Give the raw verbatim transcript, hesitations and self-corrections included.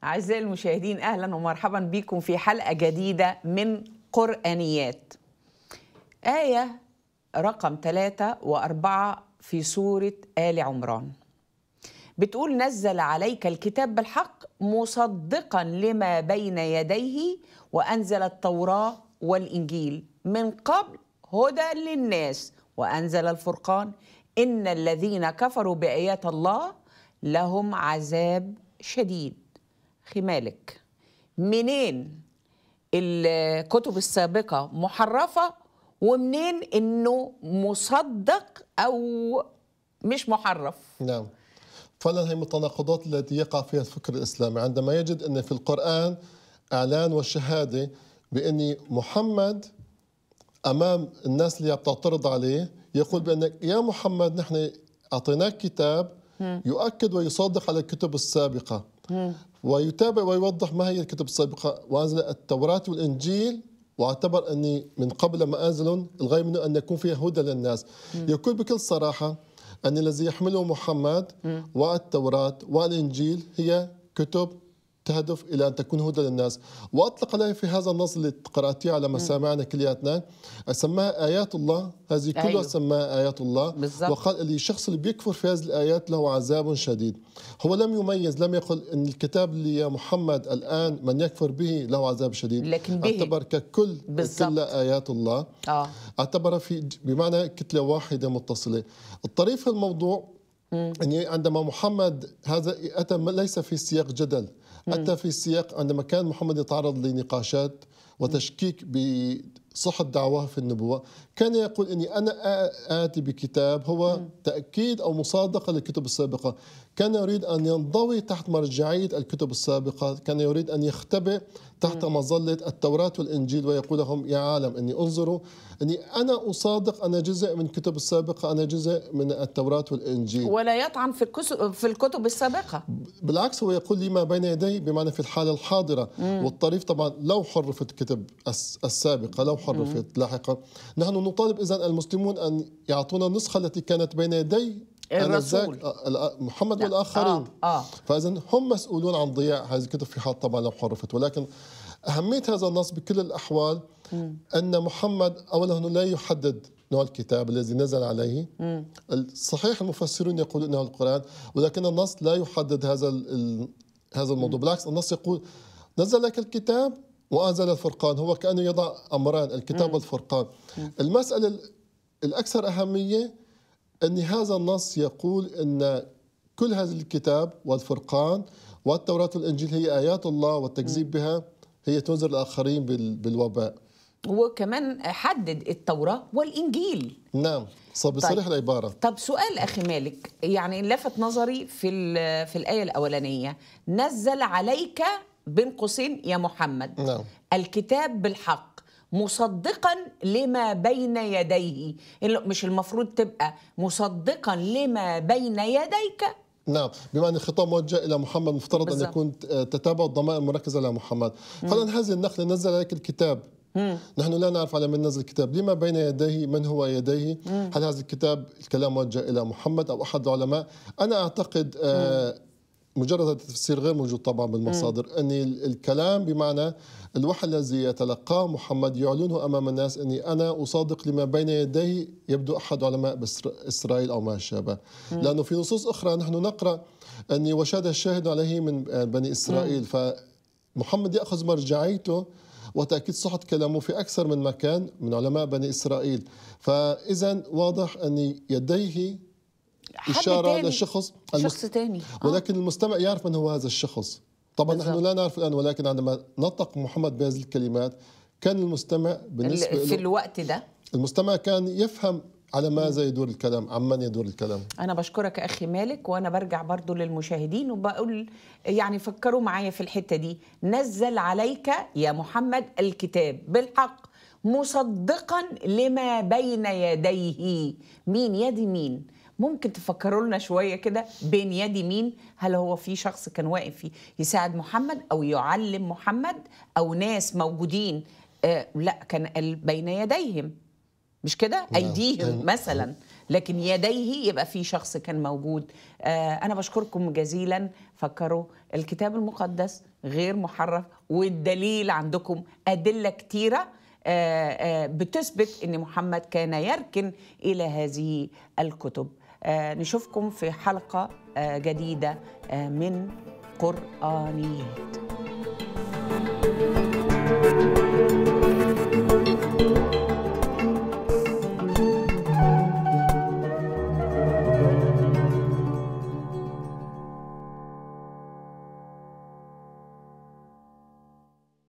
أعزائي المشاهدين، أهلا ومرحبا بكم في حلقة جديدة من قرآنيات. آية رقم ثلاثة وأربعة في سورة آل عمران بتقول: نزل عليك الكتاب بالحق مصدقا لما بين يديه وأنزل التوراة والإنجيل من قبل هدى للناس وأنزل الفرقان إن الذين كفروا بآيات الله لهم عذاب شديد. خمالك منين الكتب السابقة محرفة ومنين إنه مصدق أو مش محرف؟ نعم، فعلا هي من التناقضات التي يقع فيها الفكر الإسلامي عندما يجد أن في القرآن إعلان والشهادة بأن محمد أمام الناس اللي بتعترض عليه يقول بأنك يا محمد نحن أعطيناك كتاب يؤكد ويصادق على الكتب السابقة ويتابع ويوضح ما هي الكتب السابقة، وأنزل التوراة والإنجيل واعتبر أني من قبل ما أنزل الغاية منه أن يكون فيها هدى للناس. يقول بكل صراحة أن الذي يحمله محمد والتوراة والإنجيل هي كتب تهدف إلى أن تكون هدى للناس، وأطلق عليه في هذا النص اللي قرأتيه على مسامعنا كلياتنا سماها آيات الله. هذه كلها أيوه. سماها آيات الله بالزبط. وقال اللي الشخص اللي بيكفر في هذه الآيات له عذاب شديد. هو لم يميز، لم يقل أن الكتاب اللي يا محمد الآن من يكفر به له عذاب شديد، لكن به اعتبر ككل كل آيات الله آه. اعتبر في بمعنى كتلة واحدة متصلة. الطريف في الموضوع أن عندما محمد هذا أتى ليس في سياق جدل، أتى في سياق عندما كان محمد يتعرض لنقاشات وتشكيك بصحة دعواه في النبوة، كان يقول إني أنا آتي بكتاب هو تأكيد أو مصادقة للكتب السابقة. كان يريد أن ينضوي تحت مرجعية الكتب السابقة، كان يريد أن يختبئ تحت مظلة التوراة والإنجيل ويقول لهم يا عالم إني انظروا إني أنا أصادق، أنا جزء من الكتب السابقة، أنا جزء من التوراة والإنجيل، ولا يطعن في الكتب في الكتب السابقة. بالعكس هو يقول لي ما بين يدي بمعنى في الحالة الحاضرة. مم. والطريف طبعا لو حرفت الكتب السابقة لو حرفت مم. لاحقا نحن نطالب إذن المسلمون أن يعطونا النسخة التي كانت بين يدي الرسول محمد والآخرين. آه. آه. فإذن هم مسؤولون عن ضياع هذه الكتب في حال طبعا لو حرفت. ولكن أهمية هذا النص بكل الأحوال مم. أن محمد أولا لا يحدد نوع الكتاب الذي نزل عليه. مم. صحيح المفسرون يقولون أنه القرآن، ولكن النص لا يحدد هذا هذا الموضوع. بالعكس النص يقول نزل لك الكتاب وأنزل الفرقان، هو كأنه يضع أمران الكتاب مم. والفرقان. مم. المسألة الأكثر أهمية أن هذا النص يقول أن كل هذا الكتاب والفرقان والتوراة والإنجيل هي آيات الله، والتكذيب بها هي تنذر الآخرين بالوباء. وكمان حدد التوراة والإنجيل. نعم بصريح طيب. العبارة. طب سؤال أخي مالك يعني لفت نظري في في الآية الأولانية: نزل عليك بين قوسين يا محمد نعم. الكتاب بالحق مصدقا لما بين يديه، مش المفروض تبقى مصدقا لما بين يديك؟ نعم، بما أن الخطاب موجه إلى محمد مفترض بالزبط. أن يكون تتابع الضمائر المركزة على محمد. فلان هذه النقلة نزل عليك الكتاب. مم. نحن لا نعرف على من نزل الكتاب، لما بين يديه، من هو يديه. مم. هل هذا الكتاب الكلام موجه إلى محمد أو أحد العلماء؟ أنا أعتقد آه مجرد هذا التفسير غير موجود طبعا بالمصادر. مم. أن الكلام بمعنى الوحي الذي يتلقاه محمد يعلنه أمام الناس أني أنا أصادق لما بين يديه، يبدو أحد علماء إسرائيل أو ما شابه. لأنه في نصوص أخرى نحن نقرأ أني وشهد الشاهد عليه من بني إسرائيل. مم. فمحمد يأخذ مرجعيته وتأكيد صحة كلامه في أكثر من مكان من علماء بني إسرائيل. فإذا واضح أن يديه إشارة للشخص شخص تاني. ولكن آه. المستمع يعرف من هو هذا الشخص. طبعا بالزبط. نحن لا نعرف الآن، ولكن عندما نطق محمد بهذه الكلمات كان المستمع بالنسبة في الوقت ده المستمع كان يفهم على ماذا يدور الكلام، عمن يدور الكلام. أنا بشكرك أخي مالك، وأنا برجع برضو للمشاهدين وبقول يعني فكروا معايا في الحتة دي: نزل عليك يا محمد الكتاب بالحق مصدقا لما بين يديه. مين يدي مين؟ ممكن تفكروا لنا شوية كده بين يدي مين؟ هل هو في شخص كان واقف يساعد محمد أو يعلم محمد أو ناس موجودين؟ آه لا، كان بين يديهم مش كده؟ أيديهم مثلا، لكن يديه يبقى في شخص كان موجود. آه أنا بشكركم جزيلا. فكروا الكتاب المقدس غير محرف، والدليل عندكم أدلة كتيرة بتثبت أن محمد كان يركن إلى هذه الكتب. نشوفكم في حلقة جديدة من قرآنيات.